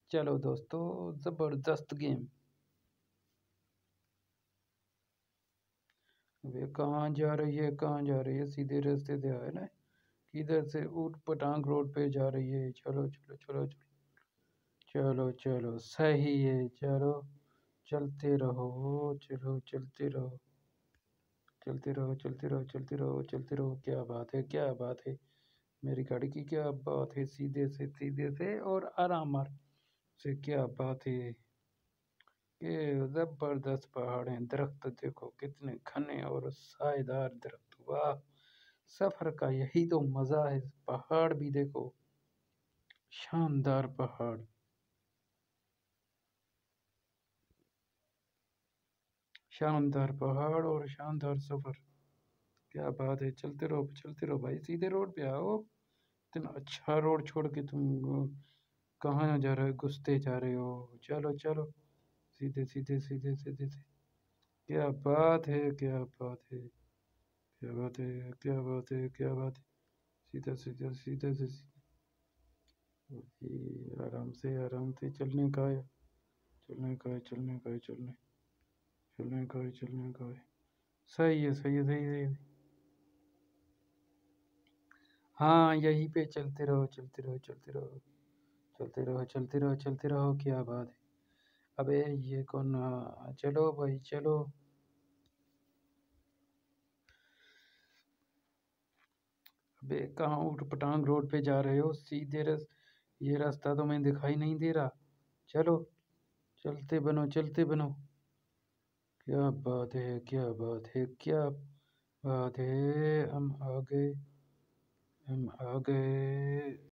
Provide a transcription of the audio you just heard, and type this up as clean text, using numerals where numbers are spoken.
चलो दोस्तों, जबरदस्त गेम। वे कहाँ जा रही है, कहाँ जा रही है? सीधे रास्ते से आए ना, किधर से ऊट पटांग रोड पे जा रही है। चलो चलो चलो चलो चलो चलो, सही है। चलो चलते रहो, चलो चलते रहो, चलते रहो, चलते रहो, चलते रहो, चलते रहो। क्या बात है, क्या बात है, मेरी गाड़ी की क्या बात है। सीधे से और आराम से, क्या बात है। ये जबरदस्त पहाड़ हैं। दरख्त देखो कितने घने और साएदार दरख्त, वाह। सफर का यही तो मजा है। पहाड़ भी देखो, शानदार पहाड़, शानदार पहाड़ और शानदार सफर। क्या बात है, चलते रहो भाई, सीधे रोड पे आओ। इतना अच्छा रोड छोड़ के तुम कहाँ जा रहे हो, घुसते जा रहे हो। चलो चलो, सीधे सीधे सीधे सीधे सीधे। क्या बात है, क्या बात है, क्या बात है, क्या बात है, क्या बात है। सीधा सीधा सीधे से ये आराम से चलने का है, चलने का है, चलने का है, चलने का है, चलने का है। सही है, सही है, सही है, सही है। हाँ, यहीं पे चलते रहो, चलते रहो, चलते रहो, चलते रहो, चलते रहो, चलते रहो। क्या बात है। अबे ये कौन चलो भाई चलो। अबे कहाँ ऊट पटांग रोड पे जा रहे हो? ये रास्ता तो मैं दिखाई नहीं दे रहा। चलो, चलते बनो, चलते बनो। क्या बात है, क्या बात है, क्या बात है। हम आ गए, हम आ गए।